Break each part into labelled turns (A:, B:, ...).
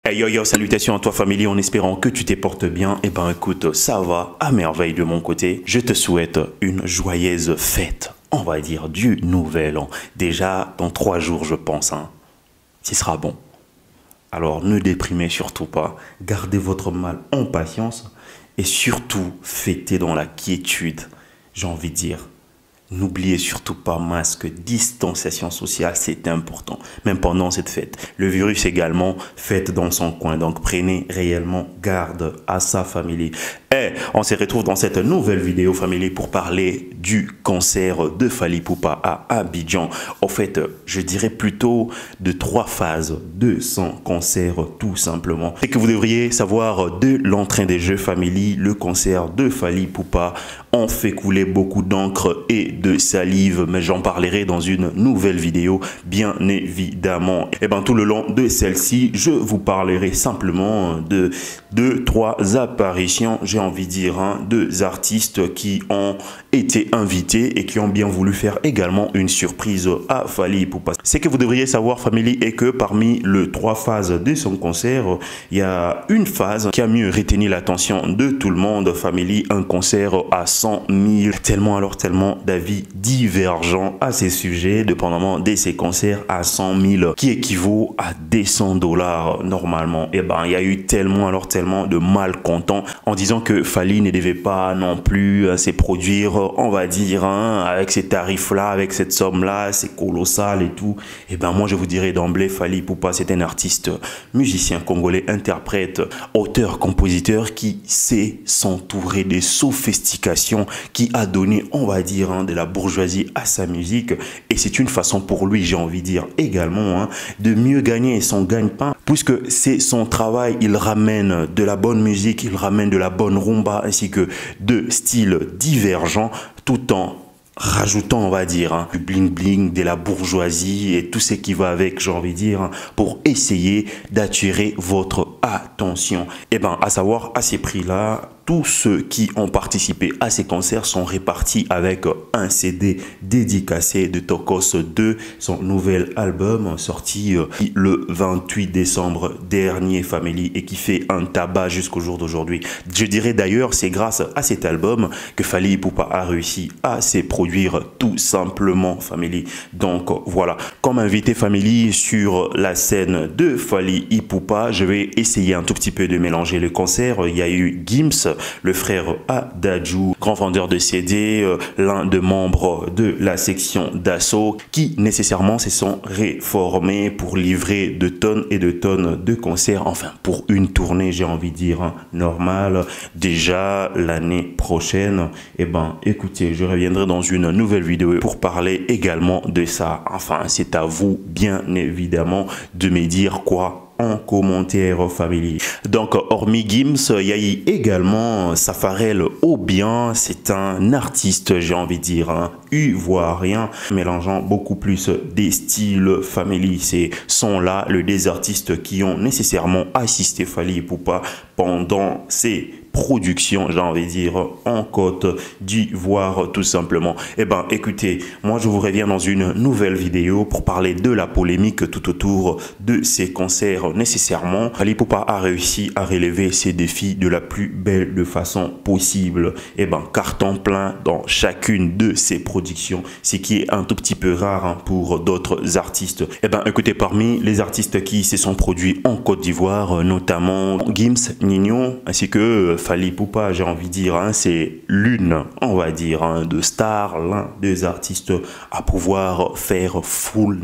A: Hey yo yo, salutations à toi famille, en espérant que tu te portes bien. Eh ben écoute, ça va à merveille de mon côté. Je te souhaite une joyeuse fête, on va dire du nouvel an. Déjà dans 3 jours je pense, ce sera bon. Alors ne déprimez surtout pas, gardez votre mal en patience et surtout fêtez dans la quiétude, j'ai envie de dire. N'oubliez surtout pas masque, distanciation sociale, c'est important, même pendant cette fête. Le virus également, faites dans son coin, donc prenez réellement garde à sa famille. Et on se retrouve dans cette nouvelle vidéo famille pour parler du concert de Fally Ipupa à Abidjan. En fait, je dirais plutôt de 3 phases de son concert tout simplement. Et que vous devriez savoir de l'entrain des jeux famille, le concert de Fally Ipupa on fait couler beaucoup d'encre et de salive, mais j'en parlerai dans une nouvelle vidéo, bien évidemment. Et bien tout le long de celle-ci, je vous parlerai simplement de 2-3 apparitions, j'ai envie de dire, 2 artistes qui ont été invités et qui ont bien voulu faire également une surprise à Fally Ipupa. Ce que vous devriez savoir, famille, est que parmi les 3 phases de son concert, il y a une phase qui a mieux retenu l'attention de tout le monde, famille, un concert à 100 000, tellement d'avis divergents à ces sujets, dépendamment de ces concerts à 100 000, qui équivaut à des $100 normalement. Et ben, il y a eu tellement de malcontents en disant que Fally ne devait pas non plus se produire, on va dire, avec ces tarifs-là, avec cette somme-là, c'est colossal et tout. Et ben, moi, je vous dirais d'emblée, Fally Ipupa, c'est un artiste, musicien congolais, interprète, auteur, compositeur qui sait s'entourer des sophistications, qui a donné, on va dire, de la bourgeoisie à sa musique. Et c'est une façon pour lui, j'ai envie de dire également, de mieux gagner son gagne-pain, puisque c'est son travail. Il ramène de la bonne musique, il ramène de la bonne rumba, ainsi que de styles divergents, tout en rajoutant, on va dire, du bling-bling, de la bourgeoisie et tout ce qui va avec, j'ai envie de dire, pour essayer d'attirer votre attention. Et ben, à savoir, à ces prix-là, tous ceux qui ont participé à ces concerts sont répartis avec un CD dédicacé de Tokos 2, son nouvel album sorti le 28 décembre dernier, family, et qui fait un tabac jusqu'au jour d'aujourd'hui. Je dirais d'ailleurs, c'est grâce à cet album que Fally Ipupa a réussi à se produire tout simplement, family. Donc voilà, comme invité family sur la scène de Fally Ipupa, je vais essayer un tout petit peu de mélanger le concert. Il y a eu Gims, le frère Adadju, grand vendeur de CD, l'un des membres de la section d'assaut, qui nécessairement se sont réformés pour livrer de tonnes et de tonnes de concerts, enfin pour une tournée, j'ai envie de dire, normale, déjà l'année prochaine. Et ben écoutez, je reviendrai dans une nouvelle vidéo pour parler également de ça. Enfin, c'est à vous, bien évidemment, de me dire quoi en commentaire famille. Donc hormis Gims, il y a eu également Safarel Obian, c'est un artiste, j'ai envie de dire, ivoirien, mélangeant beaucoup plus des styles family. Ces sont là des artistes qui ont nécessairement assisté Fally Ipupa pendant ces production, j'ai envie de dire, en Côte d'Ivoire tout simplement. Eh ben écoutez, moi je vous reviens dans une nouvelle vidéo pour parler de la polémique tout autour de ces concerts. Nécessairement, Fally Ipupa a réussi à relever ces défis de la plus belle de façon possible. Eh ben carton plein dans chacune de ces productions, ce qui est un tout petit peu rare pour d'autres artistes. Eh ben écoutez, parmi les artistes qui se sont produits en Côte d'Ivoire, notamment Gims, Nino, ainsi que Fally Ipupa, j'ai envie de dire, c'est l'une, on va dire, de stars, l'un des artistes à pouvoir faire full,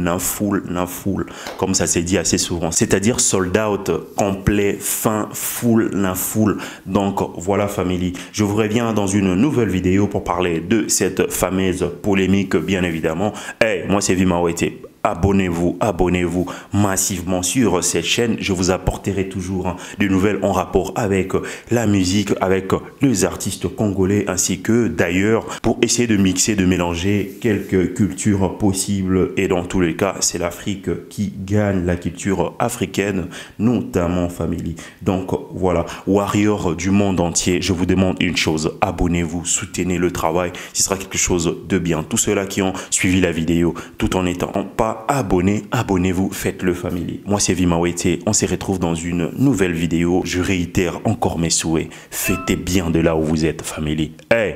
A: comme ça s'est dit assez souvent. C'est-à-dire sold out, complet, fin, full. Donc voilà family, je vous reviens dans une nouvelle vidéo pour parler de cette fameuse polémique, bien évidemment. Et moi c'est Vimawete. Abonnez-vous massivement sur cette chaîne. Je vous apporterai toujours de nouvelles en rapport avec la musique, avec les artistes congolais, ainsi que d'ailleurs pour essayer de mixer, de mélanger quelques cultures possibles. Et dans tous les cas, c'est l'Afrique qui gagne, la culture africaine, notamment family. Donc voilà, warrior du monde entier, je vous demande une chose, abonnez-vous, soutenez le travail, ce sera quelque chose de bien. Tous ceux-là qui ont suivi la vidéo, tout en étant pas pas abonné, abonnez-vous, faites-le famille. Moi c'est Vimawete, on se retrouve dans une nouvelle vidéo. Je réitère encore mes souhaits. Fêtez bien de là où vous êtes famille. Hey,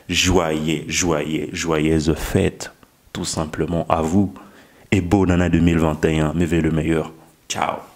A: joyeuse fête tout simplement à vous. Et bonne année 2021, mais le meilleur. Ciao.